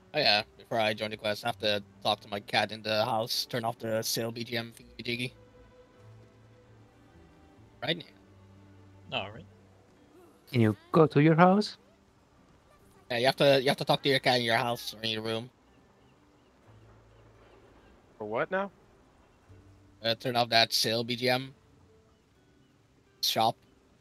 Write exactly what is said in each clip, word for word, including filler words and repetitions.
Oh yeah, before I join the quest, I have to talk to my cat in the house, turn off the sale B G M thingy jiggy. Right now. All right. Can you go to your house? Yeah, you have to you have to talk to your cat in your house or in your room. For what now? Uh, turn off that sale B G M shop.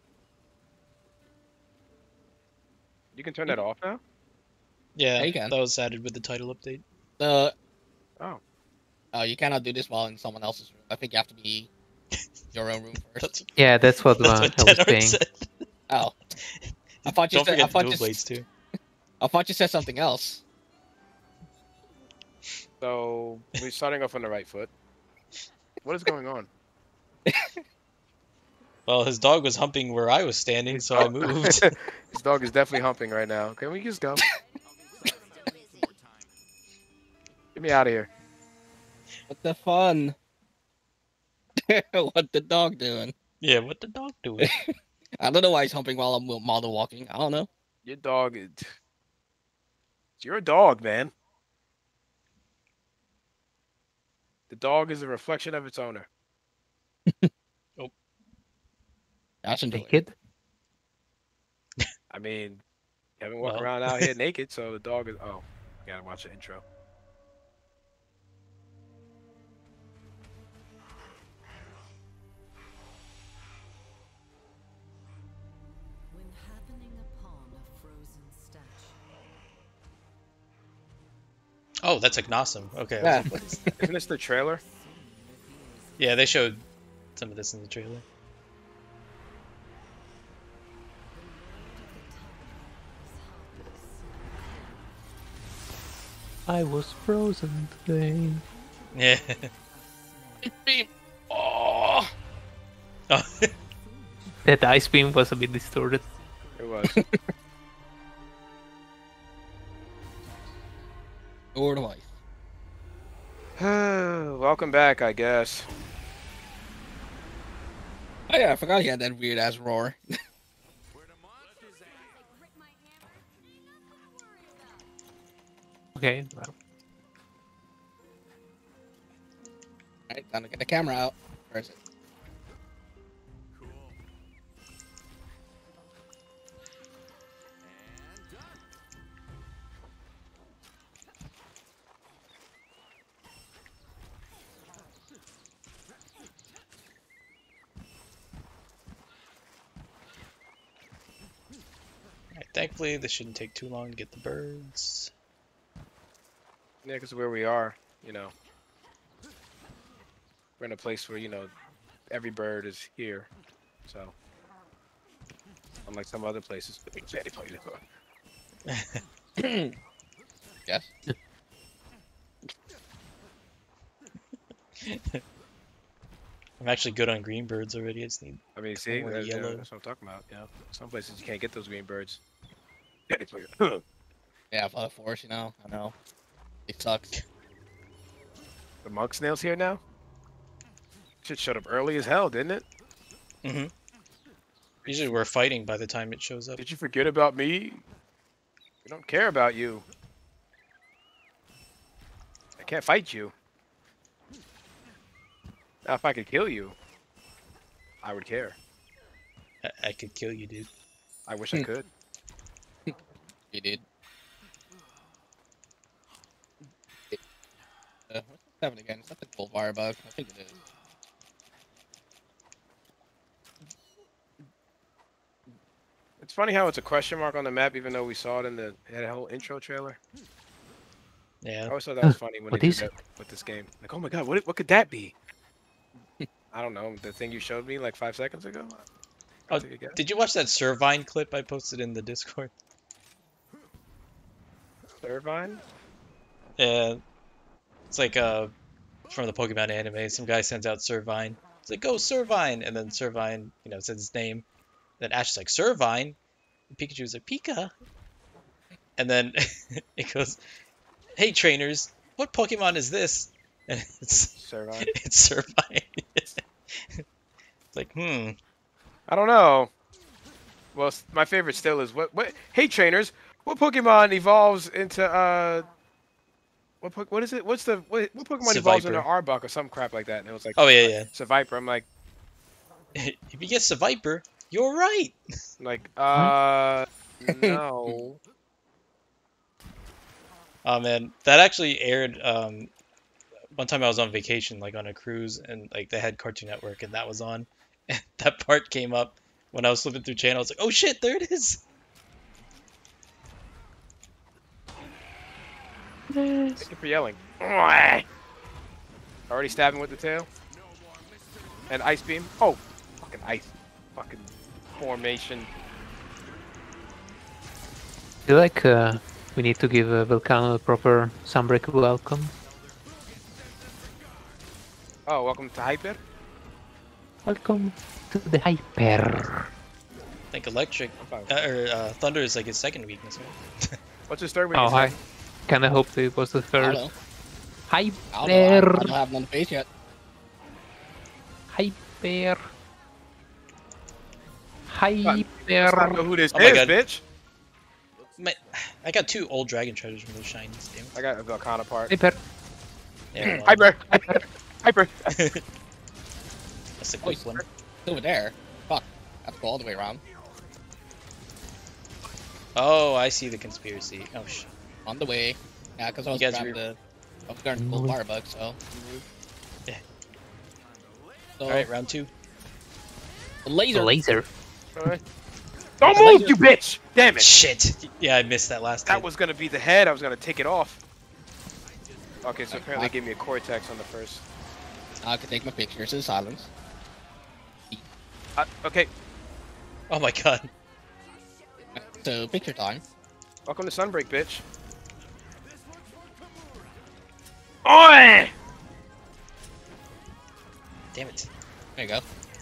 You can turn that off now? Yeah, Yeah, you can. that was added with the title update. The Oh. uh, you cannot do this while in someone else's room. I think you have to be your own room first. That's Yeah, that's what that's uh, what I was Tenor saying. said. Oh, I thought you Don't said. I forget the thought dual you. blades too. I thought you said something else. So we're starting off on the right foot. What is going on? Well, his dog was humping where I was standing, His so I dog- moved. His dog is definitely humping right now. Can we just go? Get me out of here. What the fun? What the dog doing? Yeah, what the dog doing? I don't know why he's humping while I'm model walking. I don't know. Your dog is. It's your dog, man. The dog is a reflection of its owner. That's enjoyable. Naked? I mean, you haven't walked Well. around out here naked, so the dog is. Oh, gotta watch the intro. When happening upon a frozen statue. Oh, that's Ignosum. Okay. Yeah. Isn't this the trailer? Yeah, they showed some of this in the trailer. I was frozen today. Yeah. Oh, Oh, That ice beam was a bit distorted. It was. or device. Welcome back, I guess. Oh yeah, I forgot he had that weird ass roar. Okay, well, Alright, time to get the camera out. Where is it? Alright, thankfully, this shouldn't take too long to get the birds. Yeah, because where we are, you know, we're in a place where, you know, every bird is here. So, unlike some other places. Yes. I'm actually good on green birds already. I just need. I mean, see, Or that- yeah, yellow. that's what I'm talking about. You know, some places you can't get those green birds. Yeah, for the force, you know. I know. It sucks. The monk snail's here now. Shit showed up early as hell, didn't it? Mm-hmm. Usually we're fighting by the time it shows up. Did you forget about me? We don't care about you. I can't fight you. Now, if I could kill you, I would care. I, I could kill you, dude. I wish I could. You did. Uh, what's happening again? Is that the gold fire bug? I think it is. It's funny how it's a question mark on the map, even though we saw it in the it had a whole intro trailer. I Yeah. always thought that was funny when What they is did that with this game. Like, oh my god, what what could that be? I don't know. The thing you showed me like five seconds ago. I'll Oh, take a guess. did you watch that Servine clip I posted in the Discord? Irvine? Yeah. It's like uh from the Pokemon anime. Some guy sends out Servine. It's like, go Servine, and then Servine, you know, says his name. Then Ash is like, Servine. And Pikachu's like, Pika. And then it goes, hey trainers, what Pokemon is this? And it's Irvine. it's Servine. It's like, hmm. I don't know. Well, s- my favorite still is what what. Hey trainers, what Pokemon evolves into uh What po- what is it? What's the what, what Pokemon evolves into Seviper. Arbok or some crap like that? And it was like, Oh, yeah, Seviper. I'm like, yeah. If you get a Viper, you're right. like, uh, no. Oh man, that actually aired. Um, one time I was on vacation, like on a cruise, and like they had Cartoon Network, and that was on. And that part came up when I was flipping through channels. Like, oh shit, there it is. Thank you for yelling. Already stabbing with the tail. And ice beam. Oh, fucking ice. Fucking formation. I feel like uh, we need to give uh, Volcano a proper Sunbreak welcome. Oh, welcome to Hyper. Welcome to the Hyper. I think Electric uh, or uh, Thunder is like his second weakness, right? What's his third Oh, weakness? hi. Kinda hoped it was the I don't third. know. I don't know. I, I Hyper. don't have him on the face yet. Hyper. Let's not know Hyper. who this Oh my is, God. bitch. My, I got two old dragon treasures from those shinies. Damn. I got a Volcana part. Hyper. Yeah, one. Hyper. Hyper. Hyper. That's a quick one. It's over there. Fuck. I have to go all the way around. Oh, I see the conspiracy. Oh shit. On the way. Yeah, because I was You guys grabbing re- the. I was grabbing the gold firebug, so. Yeah. So, All right, round two. the laser. Laser. Alright. Don't move, you bitch! Damn it! Shit. Yeah, I missed that last. That hit. was gonna be the head. I was gonna take it off. Okay, so Okay. apparently they gave me a Cortex on the first. I can take my pictures in silence. Uh, okay, Oh my god. So, picture time. welcome to Sunbreak, bitch. Oi! Damn it. There you go.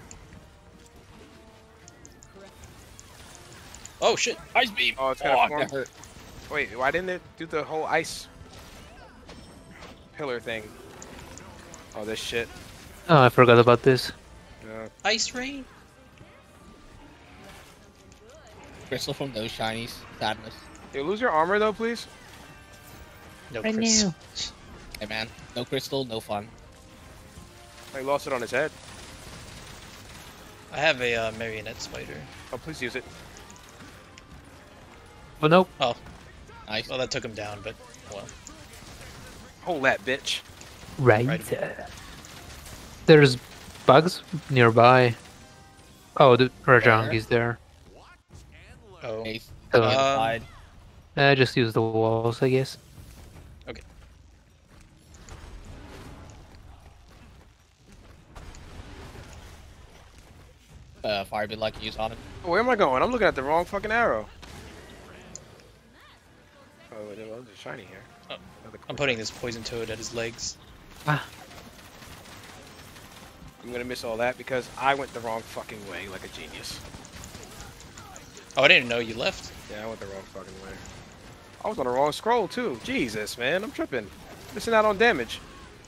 Oh shit. Ice beam. Oh, it's gonna Oh, form. that hurt. Wait, why didn't it do the whole ice pillar thing? Oh, this shit. Oh, I forgot about this. Uh, Ice rain. Crystal from those shinies. Sadness. you lose your armor though, please. No I Chris. knew. Hey man, no crystal, no fun. I lost it on his head. I have a uh, marionette spider. Oh, please use it. Oh no. Nice. Well, that took him down, but well. Hold that, bitch. Right. Right. uh, There's bugs nearby. Oh, the Rajang Where? is there. Oh. Ace. Oh. on the Um, side. Uh, just use the walls, I guess. Okay. Uh, fire bit like you use on it. Oh, where am I going? I'm looking at the wrong fucking arrow. Oh, there was a shiny here. Oh, Another I'm Cortex. putting this poison toad at his legs. Ah, I'm gonna miss all that because I went the wrong fucking way like a genius. Oh, I didn't know you left. Yeah, I went the wrong fucking way. I was on the wrong scroll too. Jesus, man, I'm tripping. Missing out on damage.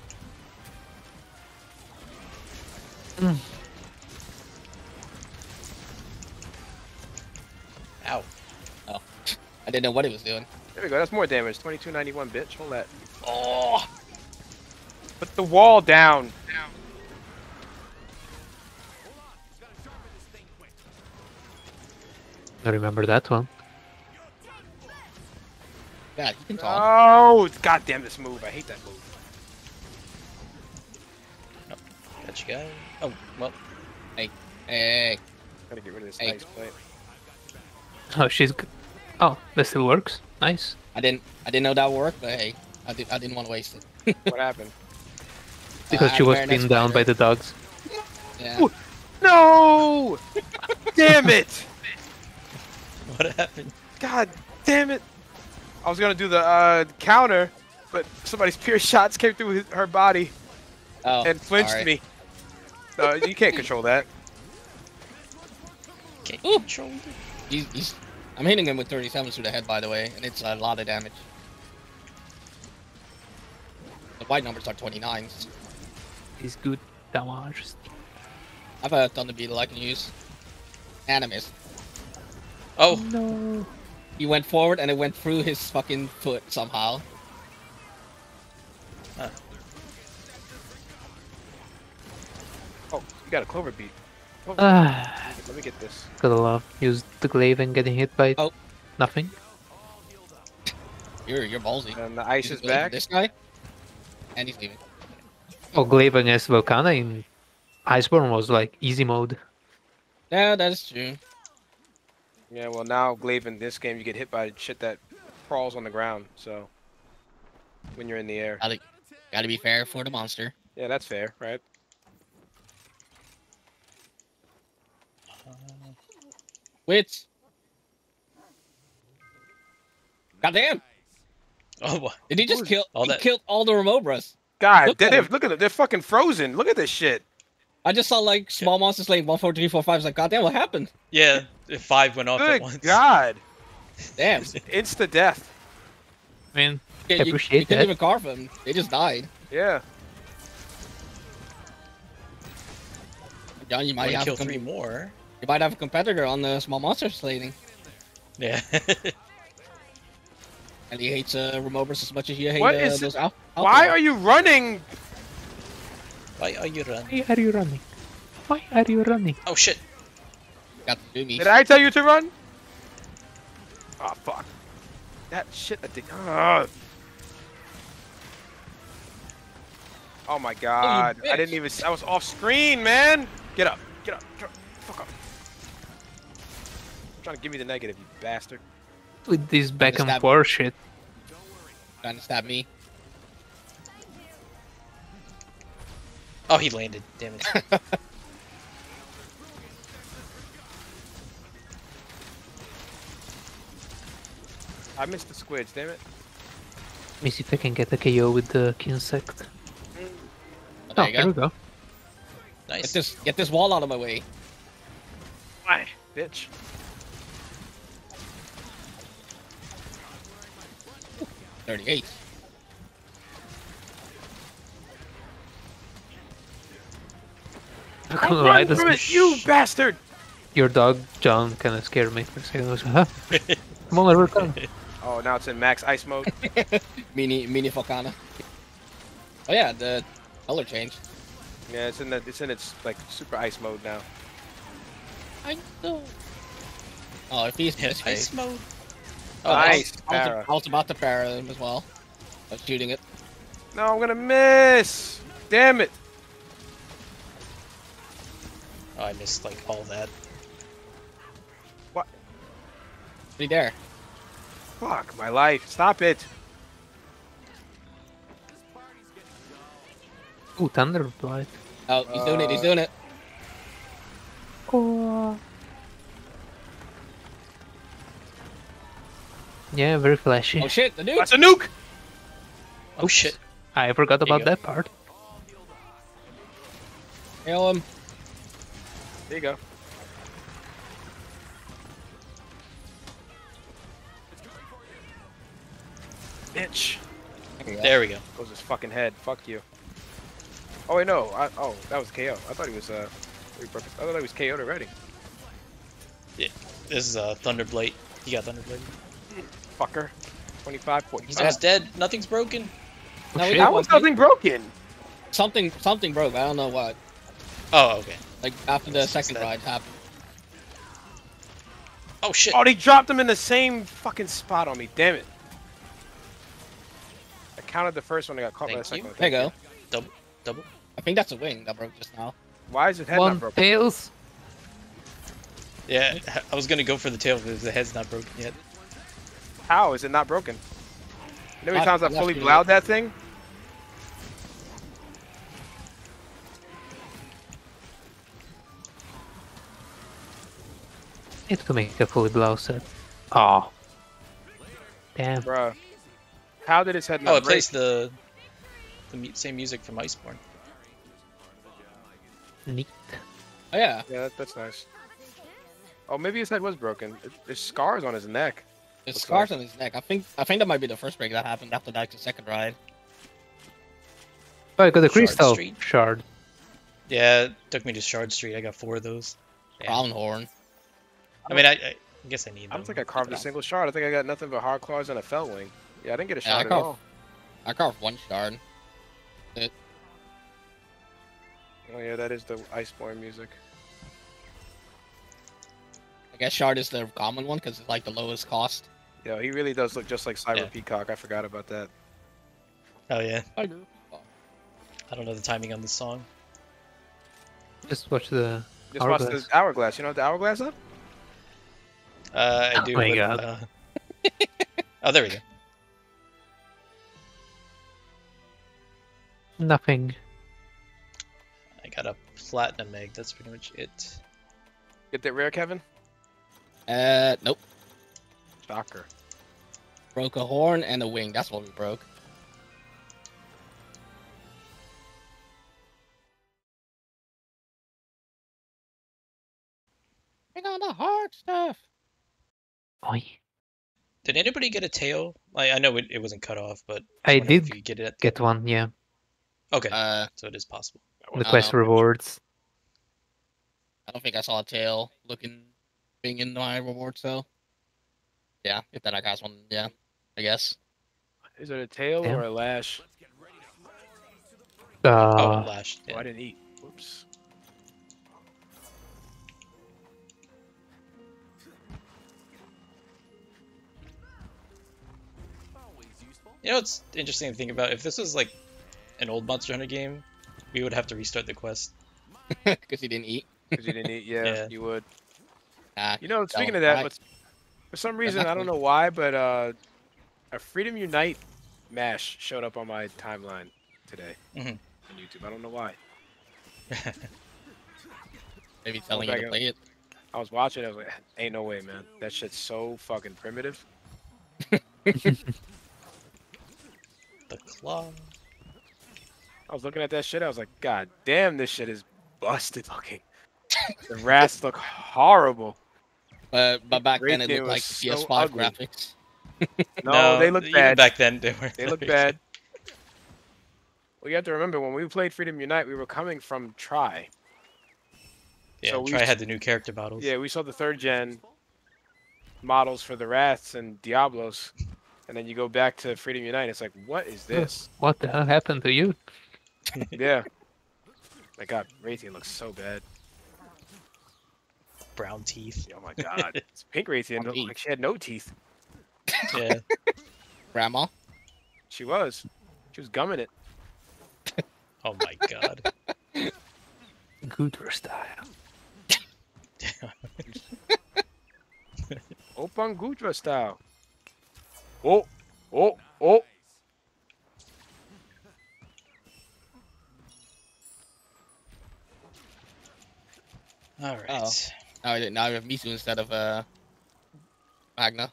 Ow. Oh. I didn't know what it was doing. There we go. That's more damage. twenty-two ninety-one, bitch. Hold that. Oh! Put the wall down. I remember that one. Yeah, you can talk. Oh, god damn this move. I hate that move. Got you guys. Oh, well. Hey, Gotta get rid of this Hey. nice plate. Oh, she's. G oh, that still works. Nice. I didn't, I didn't know that worked, but hey, I, did, I didn't want to waste it. What happened? Because Uh, she was Marinette pinned down by spider. the dogs. Yeah. Ooh. No! Damn it! What happened? God damn it! I was gonna do the uh, counter, but somebody's pierced shots came through his, her body Oh, and flinched sorry. me. No, you can't control that. Can't Ooh. control it. He's, he's, I'm hitting him with thirty-sevens through the head, by the way, and it's a lot of damage. The white numbers are twenty-nines. He's good damage. I have a Thunder Beetle I can use. Animus. Oh, No. He went forward and it went through his fucking foot somehow. You got a clover beat. Clover Ah, beat. Let me get this. gotta love. Use the glaive and getting hit by Oh. nothing. You're you're ballsy. And the ice You is just believe back. This guy, and he's leaving. Oh, glaive against Volcana in Iceborne was like easy mode. Yeah, that is true. Yeah, well now glaive in this game you get hit by shit that crawls on the ground. So when you're in the air, Gotta, gotta be fair for the monster. yeah, that's fair, right? Wits. Goddamn! Oh, what? Did he just Who's- kill? all he that- killed all the Remobras. God, Look they, at they're, him. look at them. They're fucking frozen. Look at this shit. I just saw like small monsters like one, four, three, four, five. I was like, goddamn, what happened? Yeah, if five went off at Good once. God. Damn. Insta death. I mean, Yeah, you, appreciate you couldn't that. even carve them. They just died. Yeah. John, you might Might have kill a com- three more. you might have a competitor on the small monster slating, Yeah. and he hates uh, Remobras as much as you hate What uh, is those it? al- Why Alpha. are you running? Why are you running? Why are you running? Why are you running? Oh shit! Got the doomies. Did I tell you to run? Oh fuck. That shit. I did. Ugh. Oh my god. I didn't bitch. even. I was off screen, man. Get up. Get up. Get up. Fuck up. I'm trying to give me the negative, you bastard. With this back and stab- forth shit. Trying to stab me. Oh, he landed. Damn it. I missed the squids, damn it. Let me see if I can get a K O with the Kinsect. Oh, Oh, there you there go. we go. Get Nice. this, get this wall out of my way. Why? Bitch. Thirty-eight. Not gonna lie, Run this- from it, you bastard! Your dog, John, kind of scared me for a second. I was like, huh? Come on, let her come. Oh, now it's in max ice mode. Mini, mini Volcana. Oh yeah, the color change. Yeah, it's in the it's in its like super ice mode now. I know. Oh, if he's Yeah, this ice phase. mode. Oh, I was- Nice, I was, para. I was about to para him as well. I was shooting it. No, I'm gonna miss. Damn it! Oh, I missed like all that. Be there. Fuck my life. Stop it. Ooh, Thunderblight. Oh, he's doing it. He's Uh, doing it. Oh. Yeah, very flashy. Oh shit, the dude. That's a nuke. Oh shit! I forgot you about go. that part. Hail him. There you go. Bitch. There we go. Goes his fucking head. Fuck you. Oh wait, no. I, oh, that was K O. I thought he was uh. I thought he was K O'd already. This is uh, Thunderblade. He got Thunderblade. Fucker. twenty-five, He's forty-five. almost dead. Nothing's broken. No, we shit. got How one. was nothing broken? Something, something broke. I don't know what. Oh, okay. Like after the What's second that? ride happened. Oh shit! Oh, they dropped him in the same fucking spot on me. Damn it. I counted the first one. I got caught by the Thank second you. one. There you go. Double, double. I think that's a wing that broke just now. Why is his head One not broken? tails. Yeah, I was gonna go for the tail because the head's not broken yet. How is it not broken? You know how many I- times I I'm not fully sure. blowed that thing? Need to make a fully blow set. Oh. Damn. Bruh. How did his head not Oh, it break? plays the the mu- same music from Iceborne. Neat. Oh yeah, Yeah, that, that's nice. Oh, maybe his head was broken. It, there's scars on his neck. there's Looks scars like- on his neck. I think, I think that might be the first break that happened after that the second ride. Oh, I got a Shard crystal Street. shard. Yeah, it took me to Shard Street. I got four of those. Yeah. Crown horn. I mean, I, I guess I need I them. don't think I carved a single shard. I think I got nothing but hard claws and a fell wing. Yeah, I didn't get a Yeah, I shard at carved- all. I carved one shard. It, Oh yeah, that is the Iceborne music. I guess Shard is the common one because it's like the lowest cost. Yeah, he really does look just like Cyber Yeah. Peacock. I forgot about that. Oh yeah. Tiger. I don't know the timing on this song. Just watch the Just watch hourglass. the hourglass. You know what the hourglass up? Uh, I Oh do. my but, God. uh, oh, there we go. Nothing. I got a platinum egg. That's pretty much it. Get that rare, Kevin? Uh, nope. Shocker. Broke a horn and a wing. That's what we broke. Bring on the hard stuff. Oi. Did anybody get a tail? Like, I know it, it wasn't cut off, but I wonder if did you get it. At... get one, yeah. Okay, Uh, so it is possible. The I quest don't know. rewards. I don't think I saw a tail looking being in my rewards though. Yeah, if that I got one, yeah, I guess. Is it a tail Yeah. or a lash? Oh, Uh, lash. Oh, Yeah. I didn't eat. Oops. You know what's interesting to think about? If this was like an old Monster Hunter game, we would have to restart the quest. Because he didn't eat. Because you didn't eat. Yeah, Yeah. you would. Ah, You know, speaking Don't of that, cry. what's, for some reason, I don't nothing. know why, but uh, a Freedom Unite mash showed up on my timeline today Mhm. on YouTube. I don't know why. maybe telling back you to up. play it. I was watching. I was like, "Ain't no way, man. That shit's so fucking primitive." The claw. I was looking at that shit. I was like, "God damn, this shit is busted looking." The rats look horrible. But but back then it Raytheon looked like was P S so five ugly. graphics. No, they look even bad. back then. They were. They look bad. Well, you have to remember when we played Freedom Unite, we were coming from Tri. Yeah, So we Try s- had the new character models. Yeah, we saw the third gen models for the Wraths and Diablos, and then you go back to Freedom Unite. It's like, what is this? what the hell happened to you? Yeah. My God, Raytheon looks so bad. Brown teeth. Oh my God, it's pink Raytheon looked like she had no teeth. Yeah. Grandma. She was. She was gumming it. Oh my god. Good style. Open Gudra style. Oh, oh, oh. All right. Uh-oh. Now I now I have Misu instead of uh Magna.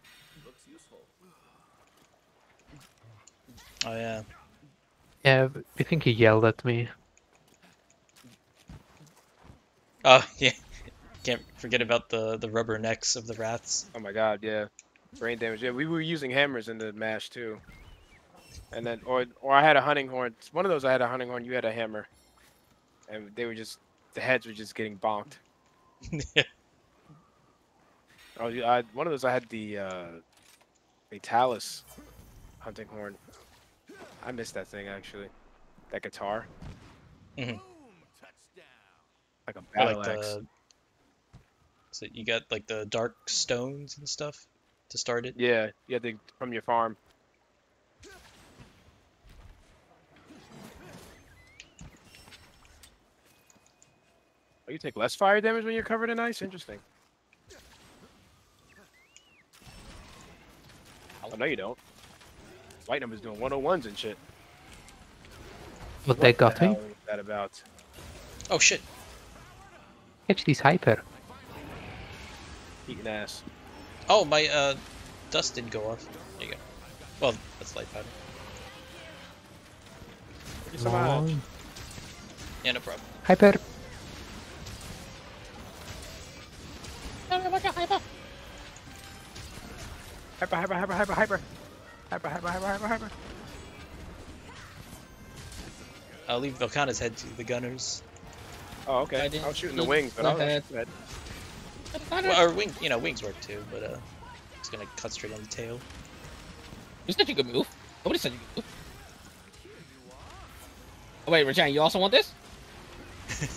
Oh yeah. Yeah, I think he yelled at me. Oh yeah. Can't forget about the the rubber necks of the Wraths. Oh my God, yeah. Brain damage. Yeah, we were using hammers in the mash too. And then, or or I had a hunting horn. One of those I had a hunting horn. You had a hammer. And they were just, the heads were just getting bonked. Yeah. Oh, I, one of those I had the uh, Fatalis hunting horn. I missed that thing actually. That guitar. Mhm. Like a Or battle like axe. the. So you got like the dark stones and stuff to start it. Yeah, you had to from your farm. Oh, you take less fire damage when you're covered in ice? Interesting. Oh, no, you don't. White number's doing one oh ones and shit. But they got the me. hell is that about? Oh shit. Catch this hyper. Eating ass. Oh my uh, dust didn't go off. There you go. Well, that's light powder. Give me some eyes. Long. Yeah, no problem. Hyper. Hyper, hyper, hyper, hyper, hyper. Hyper, hyper, hyper, hyper, hyper. I'll leave Velkana's head to the gunners. Oh, I okay. I, didn't was shooting the see wings, but I was the shooting that. Well, or wing, you know, wings work too, but uh, it's gonna cut straight on the tail. Who said you could move? Nobody said you could move. Oh wait, Rajan, you also want this?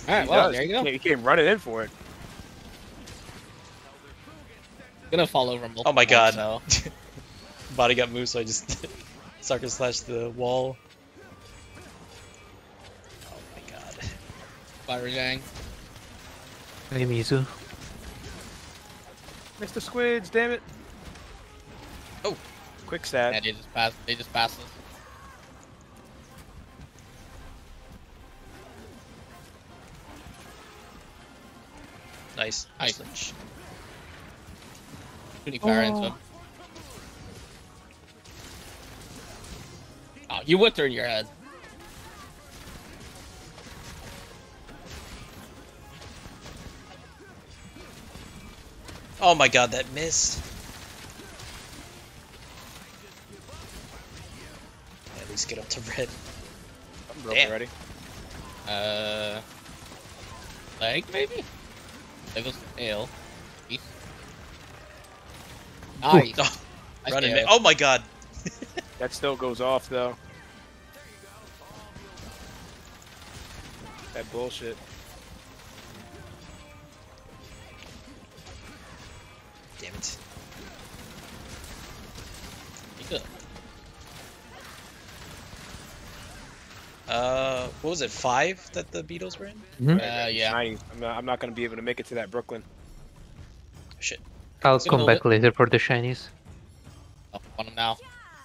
All right, He well, does. there you go. He came running in for it. Gonna fall over multiple Oh my times, god. So. Body got moved, so I just sucker slashed the wall. Oh my god. Fire Zhang. Hey, Mizu. Mister Squids, damn it. Oh. Quick stab. Yeah, they just passed. They just passed us. Nice. Nice. Nice. Shooting fire into him. Oh, you would turn your head. Oh my god, that missed. At least get up to red. I'm broke Damn. already. Uh, leg maybe. There goes the tail. Peace. Nice. Oh, Nice running tail. man. Oh my god. That still goes off though. That bullshit. Damn it. You good. Uh, what was it? Five that the Beatles were in? Mhm. Uh, yeah. Shiny. I'm not, I'm not gonna be able to make it to that Brooklyn. Shit. I'll Gonna come hold back it. later for the shinies. Oh, on him now.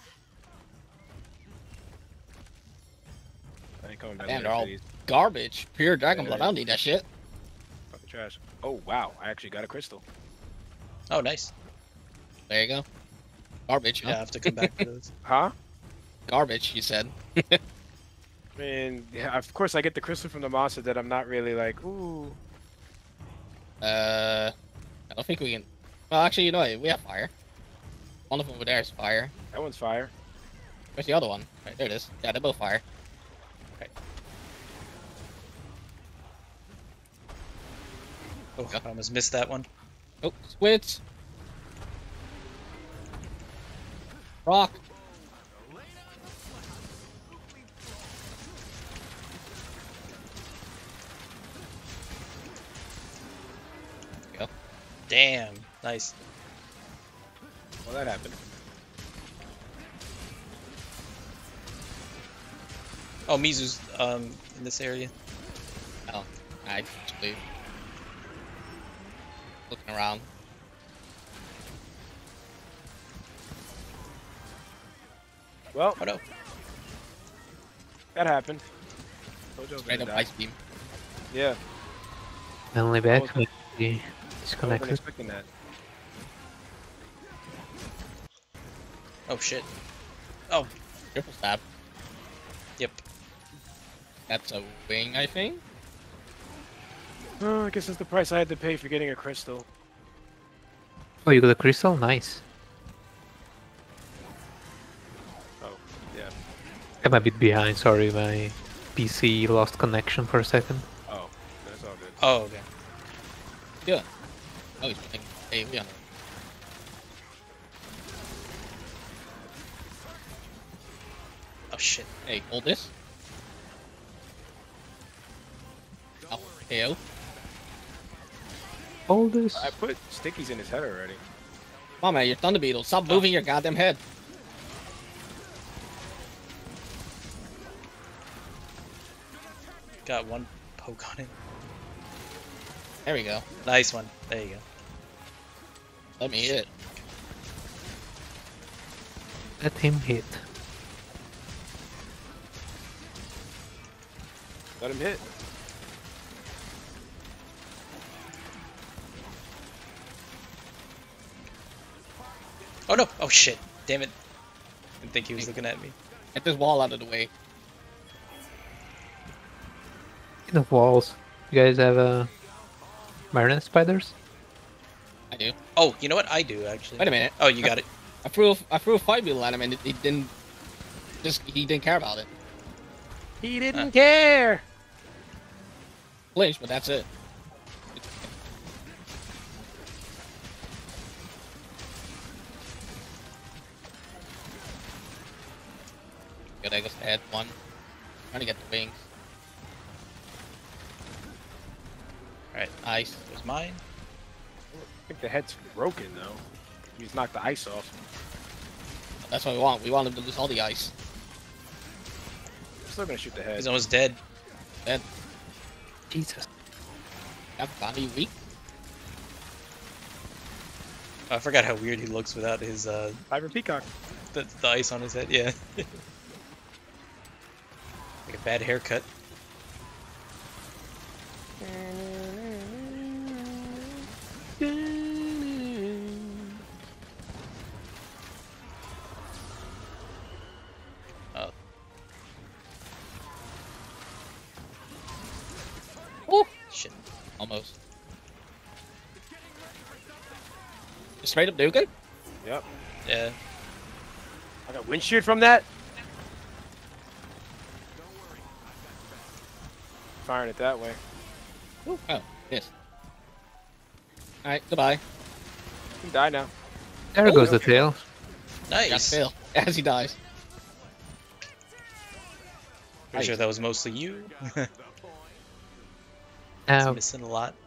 I ain't coming back. Damn, later they're for all these. garbage. Pure Dragon Blood. I don't need that shit. Fucking trash. Oh wow, I actually got a crystal. Oh, nice. There you go. Garbage. Huh? Yeah, I have to come back to those. Huh? Garbage. You said. I mean, yeah, of course I get the crystal from the monster that I'm not really like, ooh. Uh, I don't think we can. Well, actually, you know what? We have fire. One of them over there is fire. That one's fire. Where's the other one? Right, there it is. Yeah, they're both fire. Oh, I almost missed that one. Oh, squids. Rock. Go. Damn. Nice. Well, that happened. Oh, Mizu's um in this area. Oh, I just leave. Looking around. Well, Oh no. that happened. Told you I was Straight gonna up die. ice beam. Yeah, Only I back. was- Maybe I wasn't disconnected. expecting that. Oh shit. Oh, Triple stab. yep. That's a wing, I think. Oh, I guess that's the price I had to pay for getting a crystal. Oh, you got a crystal? Nice. Oh, yeah. I'm a bit behind. Sorry, my P C lost connection for a second. Oh, that's all good. Oh, okay. Yeah. Oh, he's playing A V on it. Oh shit. Hey, hold this. Oh, K O. All this. I put stickies in his head already. Come on, man, you're Thunder Beetle. Stop moving your goddamn head. Got one poke on it. There we go. Nice one. There you go. Let me hit. Let him hit. Let him hit. Oh no. Oh shit. Damn it. Didn't think he was looking at me. Get this wall out of the way. In the walls. You guys have uh, marionette spiders? I do. Oh, you know what? I do actually. Wait a minute. Oh, you got it. I threw a, I threw a fight beetle at him and it, he didn't. Just he didn't care about it. He didn't Huh. care. Flinch, but that's it. Good, I guess I had one. Trying to get the wings. Alright, Ice. there's mine. I think the head's broken though. He's knocked the ice off. That's what we want. We want him to lose all the ice. I'm still gonna shoot the head. He's almost dead. Then, Jesus. have body weak. I forgot how weird he looks without his uh Fiber Peacock. the, the ice on his head. Yeah. Like a bad haircut. Oh. Woo! Shit. Almost. Just straight up Dugan? Yep. Yeah. I got wind sheared from that. Firing it that way. Oh, yes. Alright, goodbye. You can die now. There Oh, goes the okay. tail. Got Nice. fail as he dies. Pretty sure that was mostly you. It's Now, missing a lot.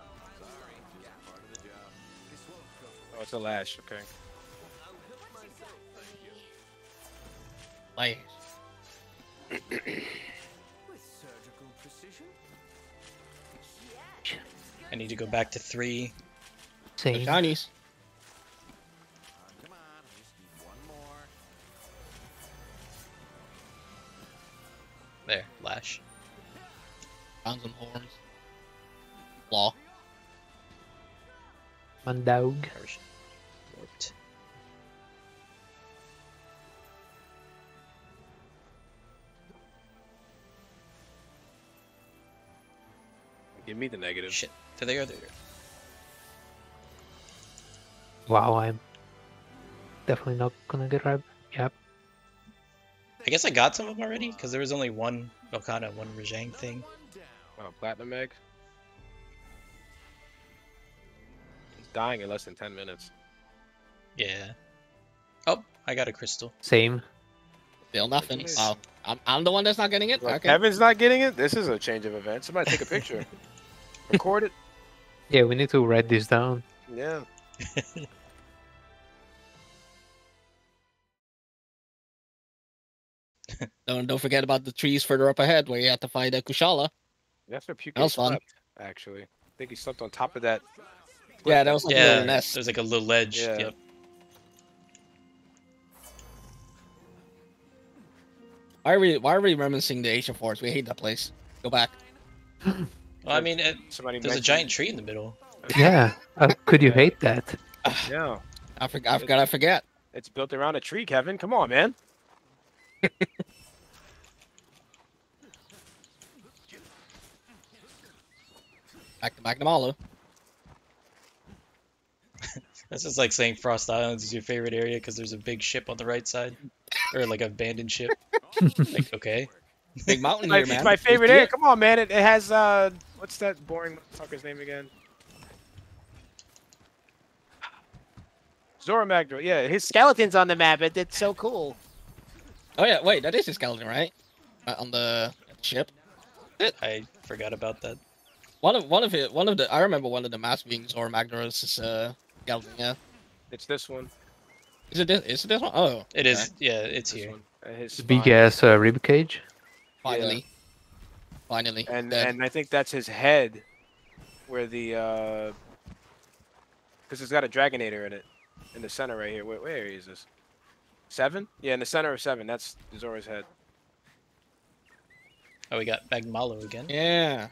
Oh, it's a lash. Okay. Like, I need to go back to three. the same. shinies. There, lash. Rounds and horns. Law. Mandaug. Perish. Warped. Give me the negative. Shit. There they are. There they are. Wow, I'm definitely not gonna get grab. Yep. I guess I got some of them already because there was only one Velkhana, one Rajang thing. Oh, platinum egg. He's dying in less than ten minutes. Yeah. Oh, I got a crystal. Same. Still nothing. Nice. Oh, I'm, I'm the one that's not getting it? Look, Okay. Kevin's not getting it. This is a change of events. Somebody take a picture. Record it. Yeah, we need to write this down. Yeah. Don't, don't forget about the trees further up ahead where you have to find a Kushala. That's where Puke That was fun. slept, actually. I think he slept on top of that. Yeah, that was like a Yeah, little nest. there's like a little ledge. Yeah. Yep. Why are we why are we reminiscing the Ancient Forest? We hate that place. Go back. Well, I mean, it, Somebody there's a mentioned- giant tree in the middle. Yeah. How could you hate that? Yeah. I forgot I forgot I forget. It's built around a tree, Kevin. Come on, man. Back to back to Malo. This is like saying Frost Islands is your favorite area because there's a big ship on the right side, or like an abandoned ship. Like, okay. Big mountain My, here, man. it's my favorite area. Come on, man. It, it has uh, what's that boring motherfucker's name again? Zora Magdor. Yeah, his skeleton's on the map. It, it's so cool. Oh yeah, wait, that is a skeleton, right? Uh, on the ship. I forgot about that. One of one of it one of the I remember one of the maps being Zora Magdaros' uh skeleton, yeah. It's this one. Is it this is it this one? Oh. It okay. is. Yeah, it's This here. one. And his Big spine. ass uh, rib cage. Finally. Finally. And dead. and I think that's his head, where the uh, because it's got a Dragonator in it, in the center right here. Where where is this? Seven? Yeah, in the center of seven. That's Zora's head. Oh, we got Magmalo again. Yeah.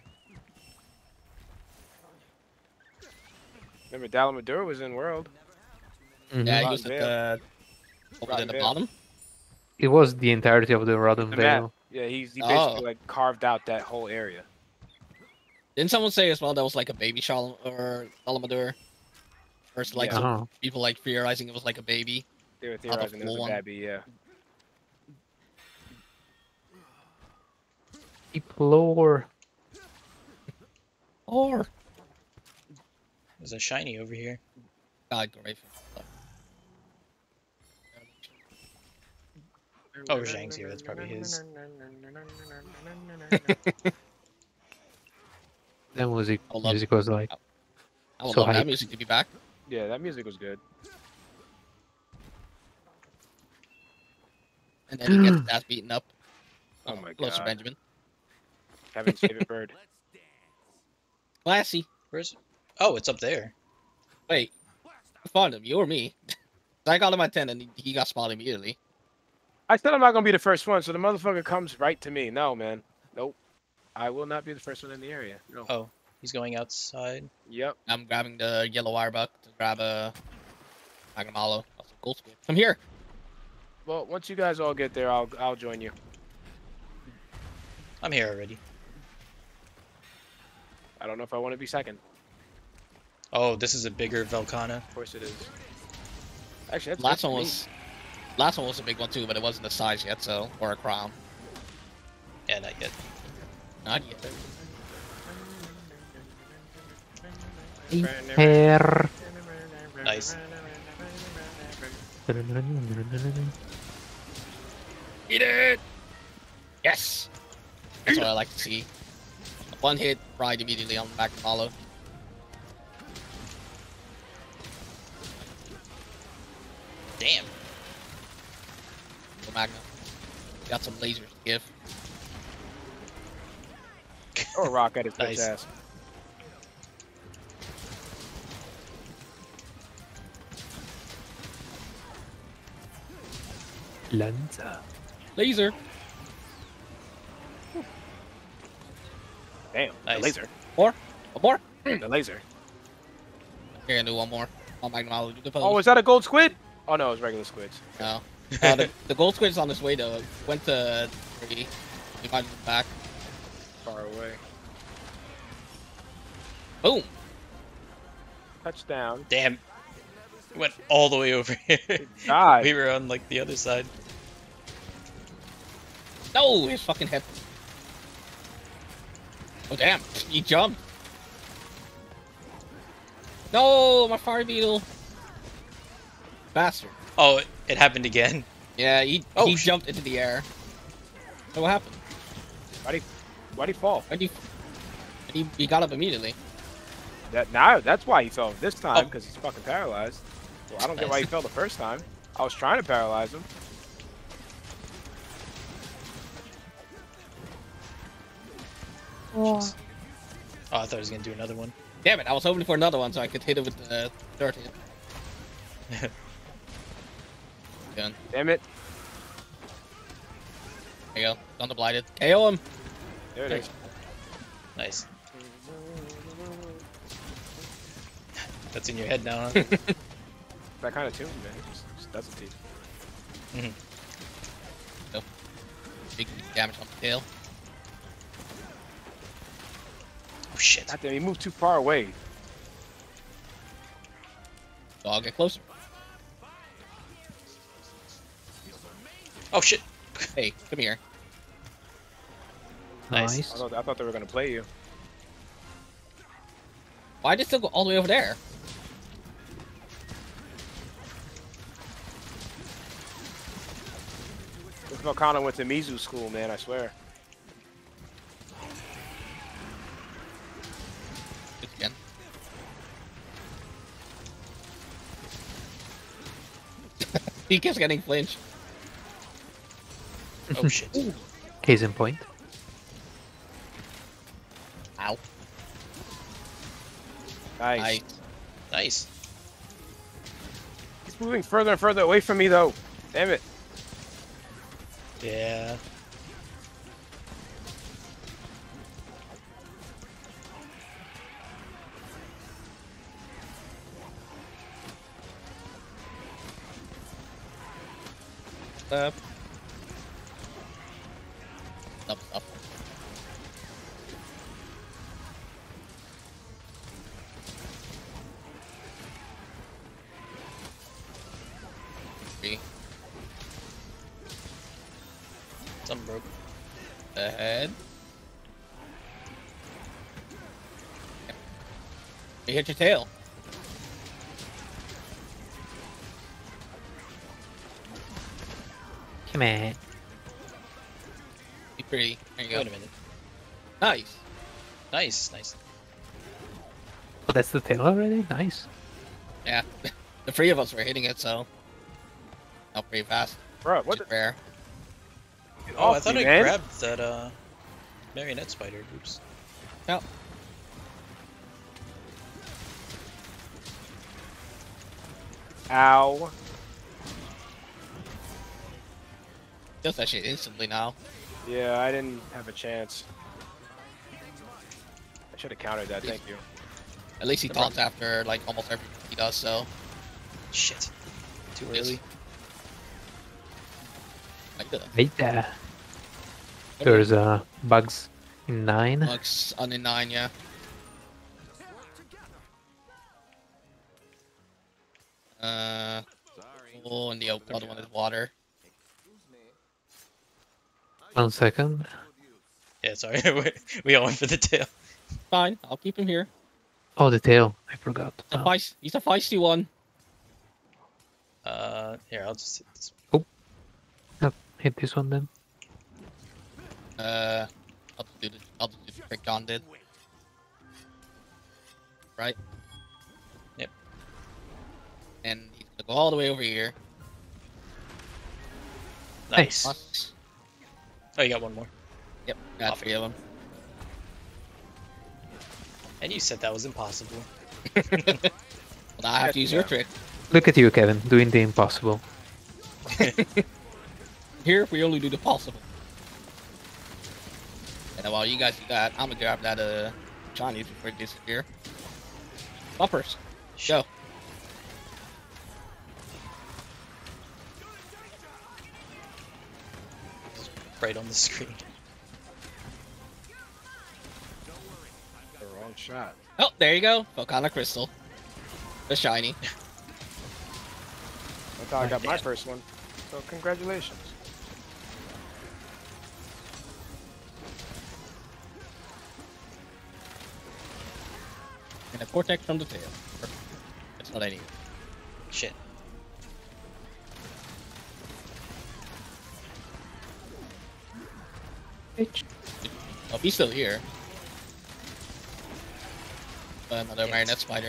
Remember, Dalamadura was in World. Mhm. Yeah, he Rotten was at Vale. the over Rotten at the Vale. bottom. It was the entirety of the Rotten The Vale. map. Yeah, he's he basically Oh. like carved out that whole area. Didn't someone say as well that was like a baby Shal or Alamadur? First, like Yeah. some Uh-huh. people like theorizing it was like a baby. They were Not the theorizing it was full a one. babby, yeah. Deplore. Or There's a shiny over here. God, great. Oh, Zhang's here. That's probably his. That music I would love, music was like I would so love that hype. music to be back. Yeah, that music was good. And then he gets his ass beaten up. Oh my Closer, god. Benjamin. Kevin's favorite bird. Classy. Where's? Oh, it's up there. Wait. Who spawned him? You or me? I got him at ten and he- he got spawned immediately. I said I'm not gonna be the first one, so the motherfucker comes right to me. No, man. Nope. I will not be the first one in the area. No. Oh, he's going outside. Yep. I'm grabbing the yellow wire buck to grab a Magnum Hollow. That's a gold squid. Come here. Well, once you guys all get there, I'll I'll join you. I'm here already. I don't know if I want to be second. Oh, this is a bigger Velkhana. Of course it is. Actually, that's Last good one for me. was last one was a big one too, but it wasn't the size yet, so or a crown. Yeah, not yet. Not yet. Hair. Nice. Eat it! Yes! That's what I like to see. One hit, right immediately on the back of Hollow. Damn. The Magnum. Got some lasers to give. Or a rock at his bitch Nice. ass. Lanza. Laser! Damn. Nice. The laser. More? One more? The laser. Here, gonna do one more. On Magnum Hollow, do the pose. Oh, is that a gold squid? Oh no, it's regular squids. No. Uh, the, the gold squid's on his way though. Went to three. He might be back. Far away. Boom! Touchdown. Damn. We went all the way over here. God. We were on like the other side. No! His fucking head. Oh damn! He jumped! No! My fire beetle! Bastard. Oh, it, it happened again. Yeah, he, Oh, he sh- jumped into the air. So what happened? Why'd he, why'd he fall? Why'd he, he, he got up immediately. That now that's why he fell this time, Oh. because he's fucking paralyzed. Well, I don't get why he Nice. fell the first time. I was trying to paralyze him. Jeez. Oh, I thought I was gonna do another one. Damn it, I was hoping for another one so I could hit it with the third hit. Done. Damn it. There you go. On the blighted. K O him! There it is. Nice. That's in your head now, huh? That kind of tune, man. It just, just does it to you. Big damage on the tail. Oh shit. God damn, he moved too far away. So I'll get closer. Oh shit. Hey, come here. Nice. Nice. I thought, I thought they were gonna play you. Why did it still go all the way over there? This Volcano went to Mizu school, man. I swear. It's again. He keeps getting flinched. Oh shit. Case in point. Ow. Nice. Nice. Nice. He's moving further and further away from me, though. Damn it. Yeah. Up. Up, up. Three. Something broke. Ahead. You hit your tail. Come on. Be pretty. There you go. Wait a minute. Nice. Nice, nice. that's the tail already? Nice. Yeah, the three of us were hitting it, so not pretty fast. Bro, what Which the? is rare. Get Oh, I off thought me, I man. grabbed that uh, marionette spider. Oops. Yep. Ow. Does that shit instantly now. Yeah, I didn't have a chance. I should have countered that. Thank you. At least he taunts after like almost everything he does, so Shit. Too Yes. early. like the Right there. There's uh, bugs in nine. bugs on the nine, yeah. Uh, oh, and the o- other one is water. One second. Yeah, sorry. we- we all went for the tail. Fine, I'll keep him here. Oh, the tail. I forgot. He's a, Oh. feist, he's a feisty one. Uh, here, I'll just hit this. Oh, hit this one then. Uh, I'll just do the, I'll just do the trick John did. Right? Yep. And he's gonna go all the way over here. Nice. Plus, Oh, you got one more. yep, got three of them. And you said that was impossible. Well, now I have to use your Yeah. trick. Look at you, Kevin, doing the impossible. Here, we only do the possible. And while you guys do that, I'm gonna grab that uh Chinese before it disappear. Bumpers, go. Right on the screen. The wrong shot. Oh, there you go. Volcanic Crystal. The shiny. I thought I got my first one. So congratulations. And a Cortex from the tail. Perfect. That's what I need. Shit. Oh, he's still here. Another Yes. marionette spider.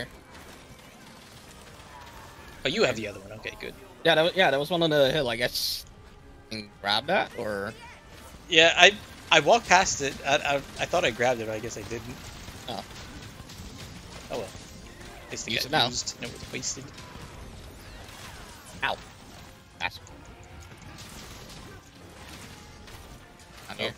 Oh, you have the other one. Okay, good. Yeah, that was, yeah, that was one on the hill. I guess. You can grab that, or Yeah, I I walked past it. I I, I thought I grabbed it, but I guess I didn't. Oh. Oh well. At least it Use got it now. used and it was wasted. ow. That's. I'm here.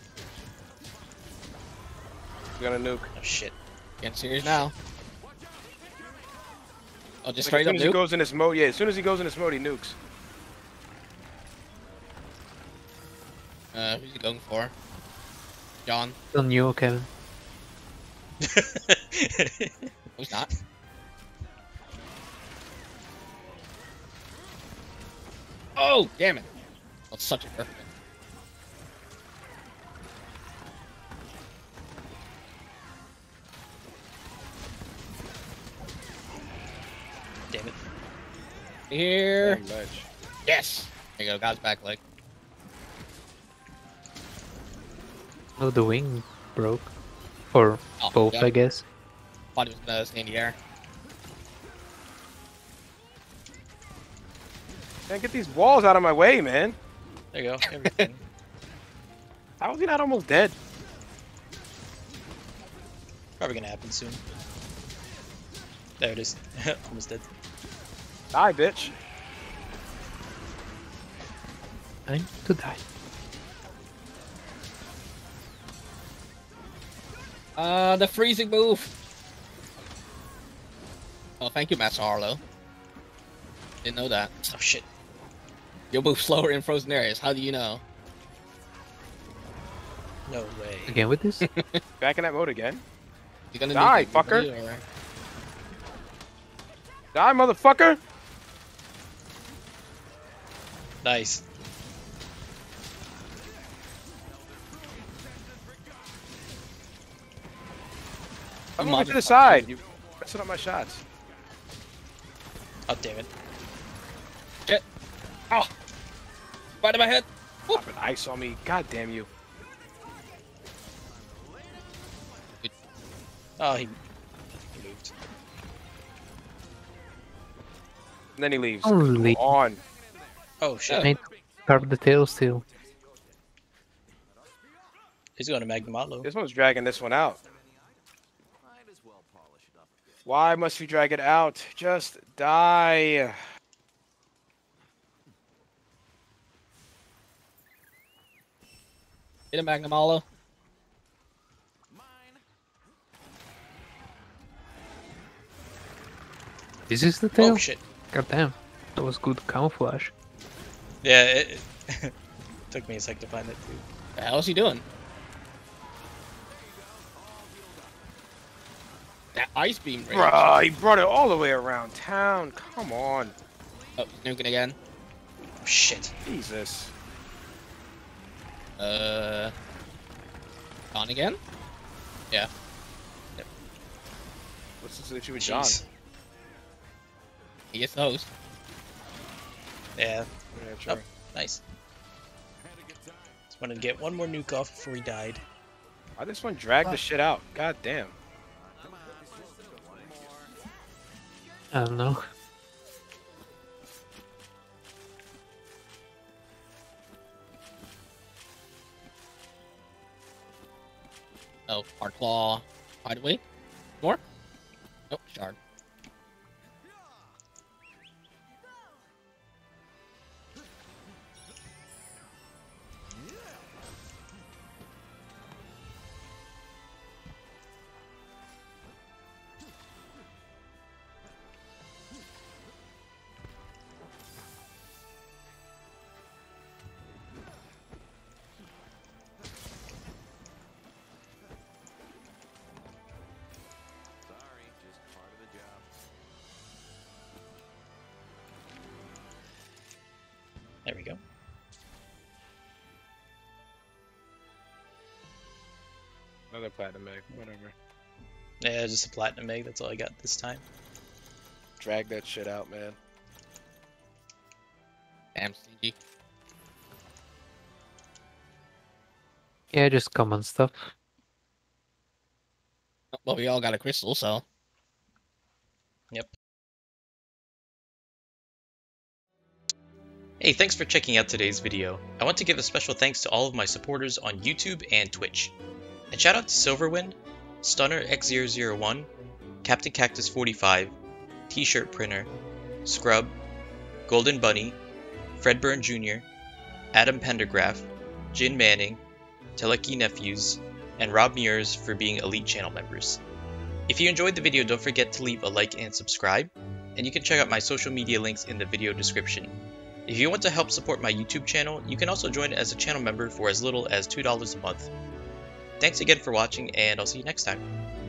You got a nuke. Oh shit. Getting serious now. Oh, just Like, straight as soon up as he nuke. goes in this mode, yeah. As soon as he goes in this mode, he nukes. Uh, who's he going for? John. On you, Kevin. Who's not? Oh, damn it! That's such a perfect. Damn it. Here. Damn ledge. Yes. There you go. God's back leg. Oh, the wing broke. Or Oh, both, yeah. I guess. Thought he was gonna stay in the air. Man, get these walls out of my way, man. There you go. Everything. How is he not almost dead? Probably gonna happen soon. There it is. Almost dead. Die, bitch. Time to die. Uh, the freezing move. Oh, thank you, Master Harlow. Didn't know that. Oh shit. You'll move slower in frozen areas. How do you know? No way. Again with this? Back in that mode again. You gonna Die, nuke fucker. everybody, or- Die, motherfucker. Nice. I'm You moving to the motherfucker. side. You messing up my shots. Oh damn it. Shit. Oh. Right in my head. Whoop. Dropping ice on me. God damn you. Oh he, he moved. And then he leaves. Holy. Come on. Oh shit. Mate, carve the tail still. He's going to Magnum Outlaw. This one's dragging this one out. Why must we drag it out? Just die. Get a Magnum Hollow. This is the tail? Oh shit. God damn. That was good camouflage. Yeah, it, it took me a sec to find it too. The hell is he doing? That ice beam range. Bruh, he brought it all the way around town. Come on. Oh, nuking again. Oh shit. Jesus. Uh, on again? Yeah. What's the issue with John? Jeez. He gets the host. Yeah, Yeah, sure. Oh. Nice. Just wanted to get one more nuke off before he died. Why this one drag the shit out? God damn. I don't know. Oh, our claw. Hideaway. More? Nope, shard. There we go. Another platinum egg. Whatever. Yeah, just a platinum egg. That's all I got this time. Drag that shit out, man. Damn, stingy. Yeah, just common stuff. Well, we all got a crystal, so. Yep. Hey, thanks for checking out today's video. I want to give a special thanks to all of my supporters on YouTube and Twitch. And shout out to Silverwind, Stunner X zero zero one, Captain Cactus forty-five, T-Shirt Printer, Scrub, Golden Bunny, Fredburn Junior, Adam Pendergraph, Jin Manning, Teleki Nephews, and Rob Mears for being Elite channel members. If you enjoyed the video, don't forget to leave a like and subscribe, and you can check out my social media links in the video description. If you want to help support my YouTube channel, you can also join as a channel member for as little as two dollars a month. Thanks again for watching, and I'll see you next time.